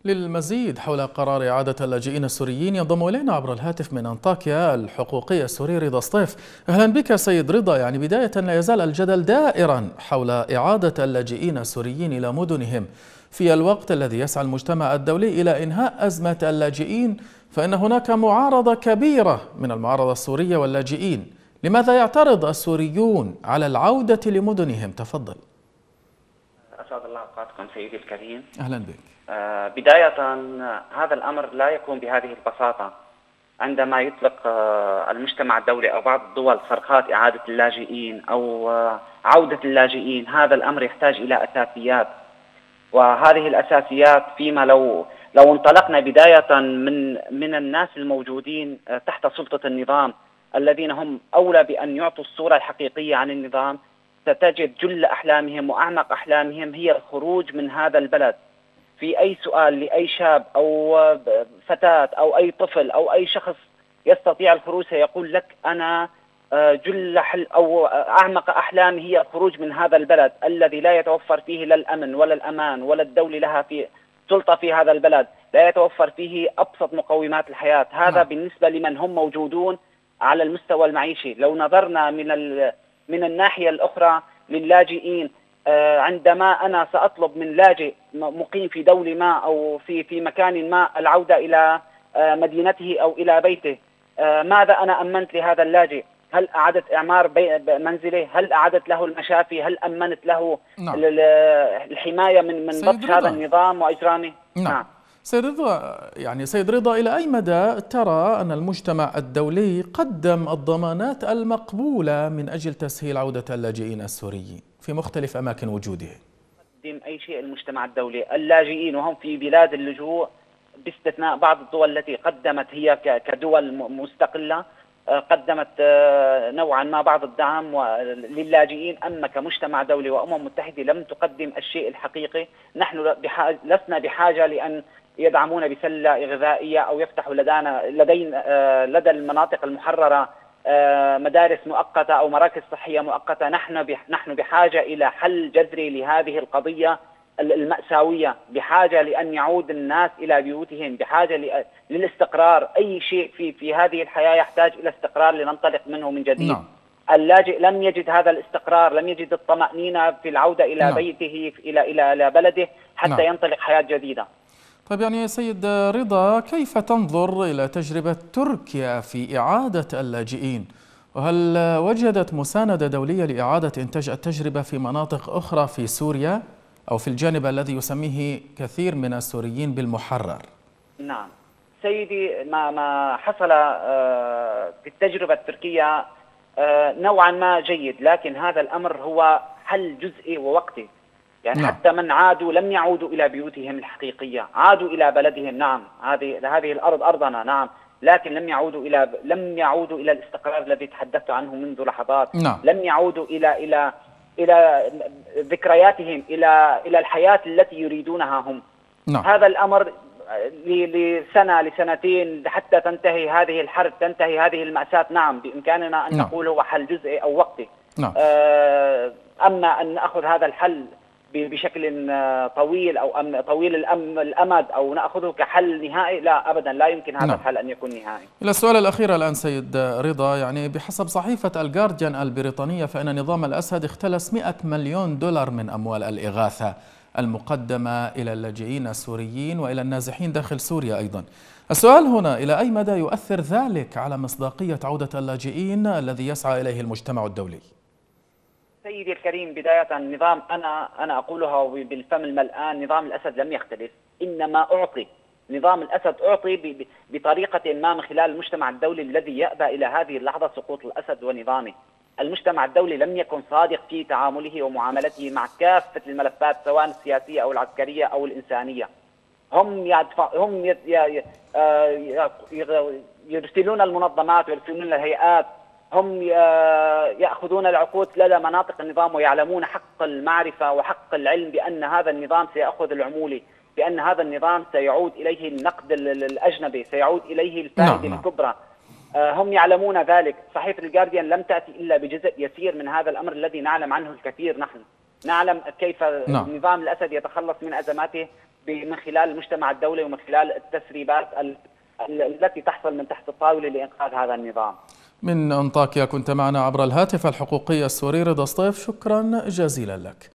للمزيد حول قرار إعادة اللاجئين السوريين ينضم إلينا عبر الهاتف من أنطاكيا الحقوقي السوري رضا سطيف. أهلا بك سيد رضا. بداية لا يزال الجدل دائرا حول إعادة اللاجئين السوريين إلى مدنهم في الوقت الذي يسعى المجتمع الدولي إلى إنهاء أزمة اللاجئين، فإن هناك معارضة كبيرة من المعارضة السورية واللاجئين. لماذا يعترض السوريون على العودة لمدنهم؟ تفضل. أسعد الله أوقاتكم سيدي الكريم. أهلا بك. بداية هذا الأمر لا يكون بهذه البساطة. عندما يطلق المجتمع الدولي أو بعض الدول صرخات إعادة اللاجئين أو عودة اللاجئين، هذا الأمر يحتاج إلى أساسيات، وهذه الأساسيات فيما لو انطلقنا بداية من الناس الموجودين تحت سلطة النظام الذين هم أولى بأن يعطوا الصورة الحقيقية عن النظام، ستجد جل أحلامهم وأعمق أحلامهم هي الخروج من هذا البلد. في أي سؤال لأي شاب أو فتاة أو أي طفل أو أي شخص يستطيع الخروج سيقول لك أنا جل أو أعمق أحلامي هي الخروج من هذا البلد الذي لا يتوفر فيه لا الأمن ولا الأمان ولا الدولة لها في سلطة في هذا البلد، لا يتوفر فيه أبسط مقومات الحياة. هذا بالنسبة لمن هم موجودون على المستوى المعيشي. لو نظرنا من الناحية الأخرى للاجئين، عندما أنا سأطلب من لاجئ مقيم في دولة ما أو في مكان ما العودة إلى مدينته أو إلى بيته، ماذا أنا أمنت لهذا اللاجئ؟ هل أعدت إعمار منزله؟ هل أعدت له المشافي؟ هل أمنت له الحماية من بطش هذا النظام وإجرامه؟ نعم. سيد رضا، سيد رضا، إلى أي مدى ترى أن المجتمع الدولي قدم الضمانات المقبولة من أجل تسهيل عودة اللاجئين السوريين في مختلف أماكن وجودهم؟ قدم أي شيء المجتمع الدولي. اللاجئين وهم في بلاد اللجوء باستثناء بعض الدول التي قدمت هي كدول مستقلة قدمت نوعا ما بعض الدعم للاجئين، أما كمجتمع دولي وأمم متحدة لم تقدم الشيء الحقيقي. نحن لسنا بحاجة لأن يدعمون بسلة غذائية أو يفتحوا لدى المناطق المحررة مدارس مؤقتة أو مراكز صحية مؤقتة. نحن بحاجة إلى حل جذري لهذه القضية المأساوية، بحاجة لأن يعود الناس إلى بيوتهم، بحاجة للاستقرار. أي شيء في هذه الحياة يحتاج إلى استقرار لننطلق منه من جديد. نعم. اللاجئ لم يجد هذا الاستقرار، لم يجد الطمأنينة في العودة إلى بيته إلى بلده حتى ينطلق حياة جديدة. طيب، سيد رضا، كيف تنظر إلى تجربة تركيا في إعادة اللاجئين؟ وهل وجدت مساندة دولية لإعادة إنتاج التجربة في مناطق أخرى في سوريا أو في الجانب الذي يسميه كثير من السوريين بالمحرر؟ نعم سيدي، ما حصل في التجربة التركية نوعا ما جيد، لكن هذا الأمر هو حل جزئي ووقتي. نعم. حتى من عادوا لم يعودوا إلى بيوتهم الحقيقية، عادوا إلى بلدهم. نعم، هذه الأرض أرضنا، نعم، لكن لم يعودوا إلى الاستقرار الذي تحدثت عنه منذ لحظات. نعم. لم يعودوا إلى ذكرياتهم، إلى الحياة التي يريدونها هم. نعم. هذا الأمر لسنة لسنتين حتى تنتهي هذه الحرب، تنتهي هذه المأساة. نعم، بإمكاننا أن نقول هو حل جزئي أو وقتي. نعم. أما أن نأخذ هذا الحل بشكل طويل أو طويل الأمد أو نأخذه كحل نهائي، لا أبدا، لا يمكن هذا الحل أن يكون نهائي. إلى السؤال الأخير الآن سيد رضا، بحسب صحيفة الجارديان البريطانية فإن نظام الأسد اختلس 100 مليون دولار من أموال الإغاثة المقدمة إلى اللاجئين السوريين وإلى النازحين داخل سوريا أيضا. السؤال هنا، إلى أي مدى يؤثر ذلك على مصداقية عودة اللاجئين الذي يسعى إليه المجتمع الدولي؟ سيدي الكريم، بداية النظام أنا أقولها بالفم الملآن، نظام الأسد لم يختلف، إنما أعطي. نظام الأسد أعطي بطريقة ما من خلال المجتمع الدولي الذي يأبى إلى هذه اللحظة سقوط الأسد ونظامه. المجتمع الدولي لم يكن صادق في تعامله ومعاملته مع كافة الملفات سواء السياسية أو العسكرية أو الإنسانية. هم يرسلون المنظمات ويرسلون الهيئات، هم يأخذون العقود لدى مناطق النظام ويعلمون حق المعرفة وحق العلم بأن هذا النظام سيأخذ العمولة، بأن هذا النظام سيعود إليه النقد الأجنبي، سيعود إليه الفائدة الكبرى. هم يعلمون ذلك. صحيفة الجارديان لم تأتي إلا بجزء يسير من هذا الأمر الذي نعلم عنه الكثير. نحن نعلم كيف نظام الأسد يتخلص من أزماته من خلال المجتمع الدولي ومن خلال التسريبات التي تحصل من تحت الطاولة لإنقاذ هذا النظام. من أنطاكيا كنت معنا عبر الهاتف الحقوقي السوري رضا سطيف، شكرا جزيلا لك.